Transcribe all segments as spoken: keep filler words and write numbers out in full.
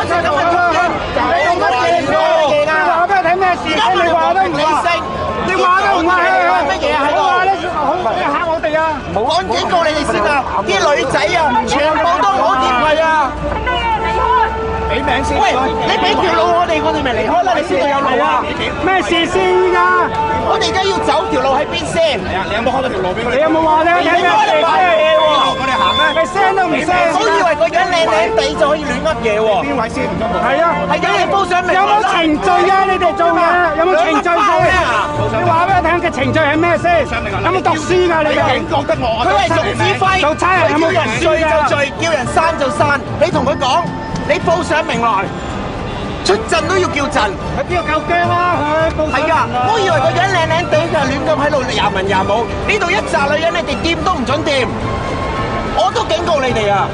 出咁嘅條件，你用乜嘢嚟㗎？話俾我睇咩事？你話都唔話，你話都唔話，乜嘢啊？喺度話咧，嚇我哋啊！趕警告你哋先啊！啲女仔啊，全部都好掂位啊！俾名先。喂，你俾條路我哋，我哋咪離開啦！你先有路啊！咩事先依家？我哋而家要走條路喺邊先？係啊，你有冇開到條路俾我哋？你有冇話咧？你開嚟擺嘢喎！我哋行咧，你聲都唔聲。唔好以為個樣靚靚地就可以亂噏嘢喎！邊位先？係啊，係咁你報上名。有冇程序啊？你哋做嘢有冇程序先？你話俾我聽嘅程序係咩先？有冇讀書㗎？你哋？警覺得我。佢係總指揮。做差人有冇讀書㗎？叫人聚就聚，叫人散就散。你同佢講。你報上名來，出陣都要叫陣。佢邊個夠驚啊？佢報上名來。係啊，唔好以為個樣靚靚地就亂咁喺度廿文廿武。呢度一紮女人，你哋掂都唔準掂。我都警告你哋啊！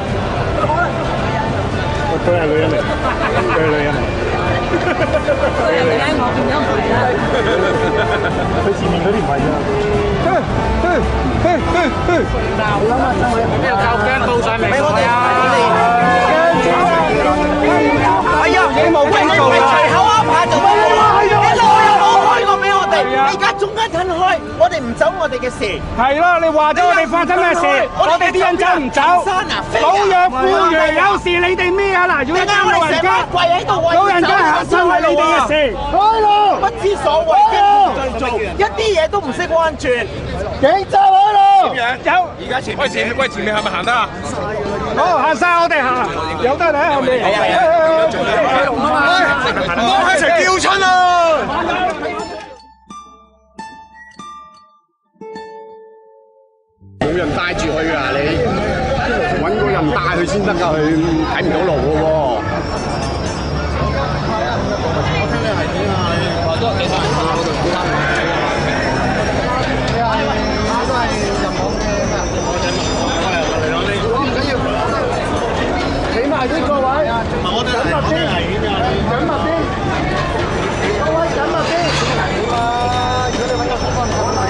佢係女人嚟，佢係女人嚟。佢係女人，我變咗唔係啦。佢前面嗰啲唔係啊。鬧啦嘛，邊度夠驚報上名來啊？係啊，你冇喂，你唔係隨口噏下就得啦。你路又冇開過俾我哋，你而家中間近開，我哋唔走我哋嘅事。係咯，你話咗我哋發生咩事，我哋啲人走唔走？老弱婦孺有事你哋咩啊？嗱，如果啱老人家跪喺度，老人家行山係你哋嘅事。開路，不知所謂，跟住做，一啲嘢都唔識彎轉。警察開路。點樣？有。而家前，喂前，喂前面係咪行得啊？好，行晒我哋行，有得你後面。我一齊叫親啊！冇人帶住佢啊！你揾個人帶佢先得㗎，佢睇唔到路㗎喎。我聽你係點啊？我都幾快。都係入網嘅咩？入網嘅嚟攞你。唔緊要，企埋啲個位。我哋緊密啲，緊密啲。各位緊密啲。啊！如果你揾個方法唔好嚟，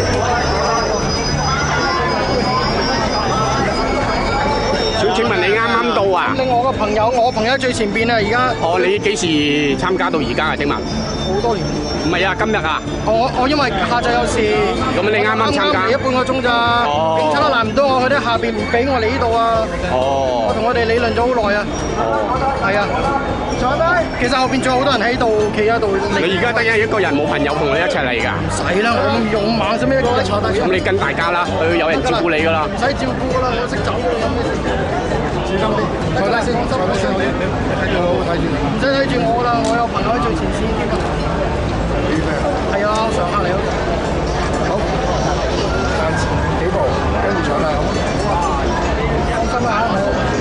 小請問你啱啱到啊？另外我個朋友，我朋友最前邊啊，而家。哦，你幾時參加到而家啊？請問？好多年。唔係啊，今日啊。我我因為下晝有事。咁你啱啱參加？嚟咗半個鐘咋？哦。警察都攔唔到我，佢哋下邊唔俾我嚟呢度啊。哦。我同我哋理論咗好耐啊。哦。係啊。坐低。其實後邊仲有好多人喺度，企喺度。你而家得一個人，冇朋友同你一齊嚟㗎？唔使啦，我咁勇猛，使咩一個人坐低？咁你跟大家啦，佢有人照顧你㗎啦。唔使照顧㗎啦，我識走㗎啦。小心啲，坐低先，坐低先，睇住我，睇住你。唔使睇住我啦，我有朋友喺最前線添啊。係啊，我上下嚟咯。好，向前幾步，跟住上嚟，好。放心啦，我。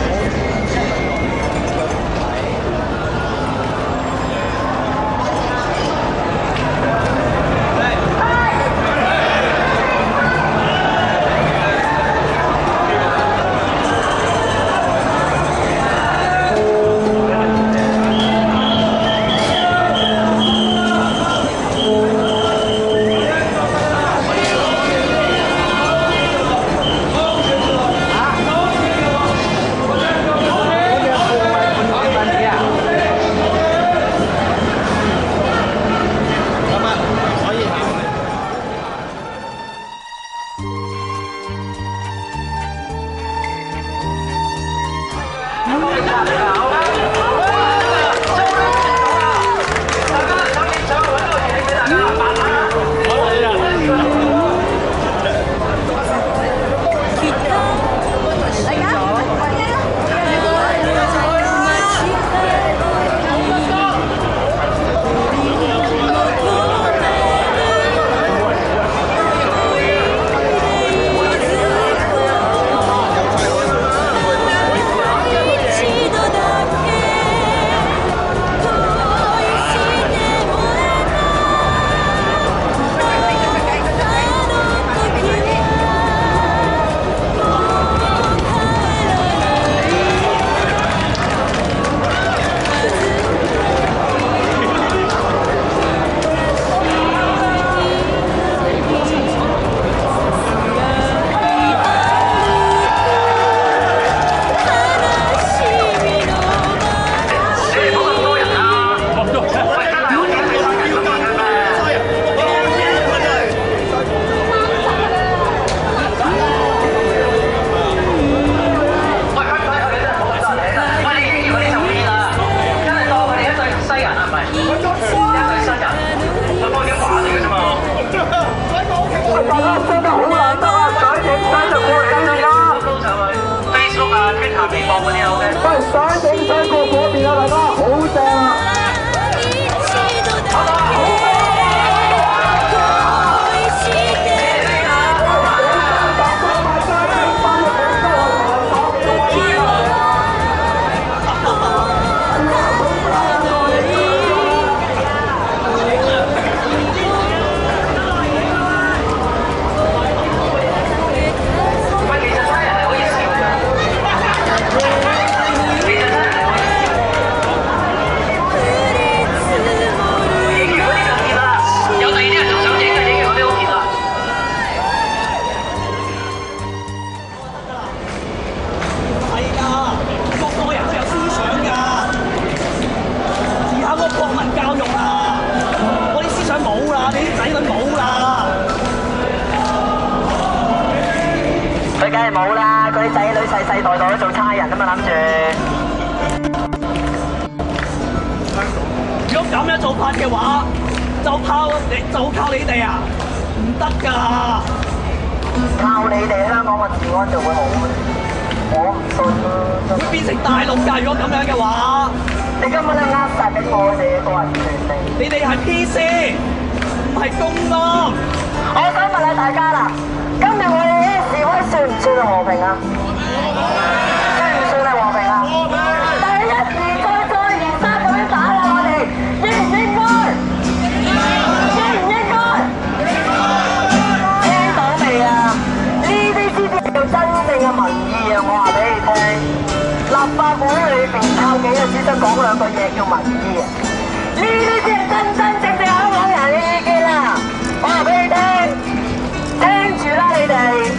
樣做法嘅話，就靠你就靠你哋啊，唔得㗎！ 靠你哋香港嘅治安就會好嘅，我唔信咯。 會變成大陸㗎！如果咁樣嘅話， 你根本都扼殺緊我哋嘅個人權利。 你哋係 P C， 唔係公安。 我想問下大家啦，今日我哋呢個示威算唔算係和平啊？算唔算係和平啊？但係一而再再而三咁樣打壓我哋，應唔應該？應唔應該？聽到未啊？呢啲先至叫真正嘅民意啊！我話俾你聽，立法會裏邊靠幾個先生講兩句嘢叫民意啊！呢啲先係真真正正香港人嘅意見啊！我話俾你聽。聽住啦，你哋。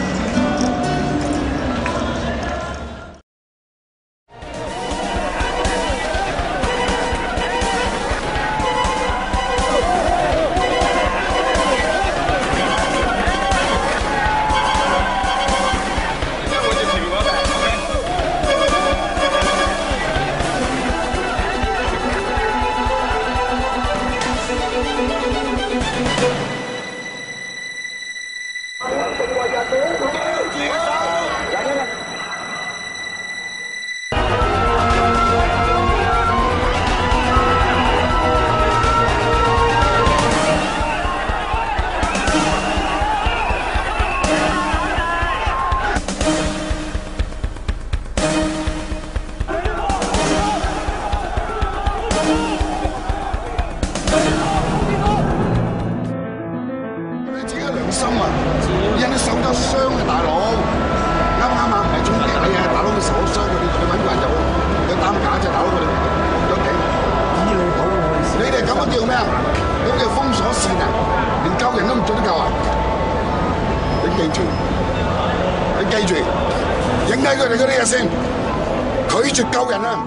心啊！人哋受咗傷啊，大佬，啱唔啱啊？唔係衝擊你啊，大佬佢受咗傷，佢哋佢揾個人就有擔架啫，大佬佢哋有幾？以你保護佢。你哋咁樣叫咩啊？咁叫封鎖線啊！連救人都唔做得夠啊！你記住，你記住，影低佢哋嗰啲嘢先，拒絕救人啊！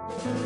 啊！